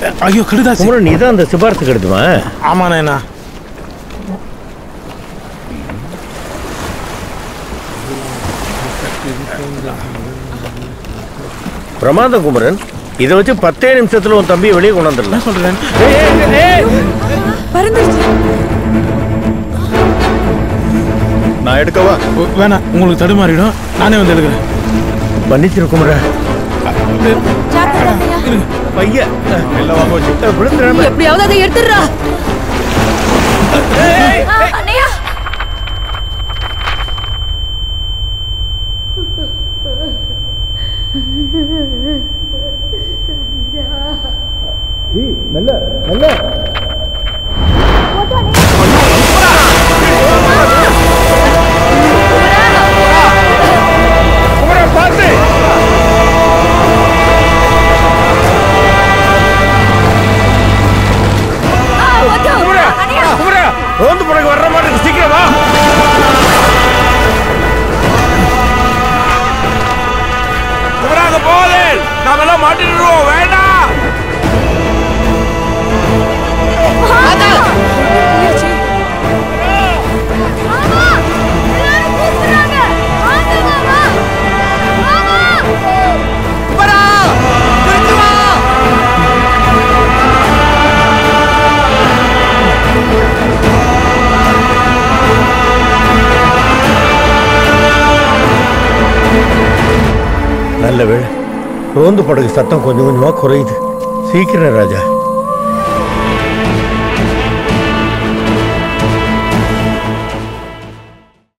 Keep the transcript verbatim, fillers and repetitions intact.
ஐயோ கடுதாசி. குமரன் நீ தான் அந்த சிபாரத்து கெடுத்துமா? ஆமாண்ணா. பிரமாதம் குமரன். இதை வச்சு பத்தே நிமிஷத்துல உன் தம்பியை வெளியே கொண்டு வந்துடலாம் சொல்றேன். நான் எடுக்கவா? வேணாம், உங்களுக்கு தடுமாறிடும். நானே வந்து எடுக்கிறேன். மன்னிச்சிரு குமரன். பையன் எப்படியாவது அதை எடுத்துடுறா. நல்ல நல்ல பார்த்து ரோந்து பிறகு வர்ற மாதிரி சீக்கிரம் வா. குமராக போதே நாமெல்லாம் மாட்டிடுவோம். வேண்டாம். நல்ல வேளை ரோந்து படகு சத்தம் கொஞ்சம் கொஞ்சமா குறையுது. சீக்கிரம் ராஜா.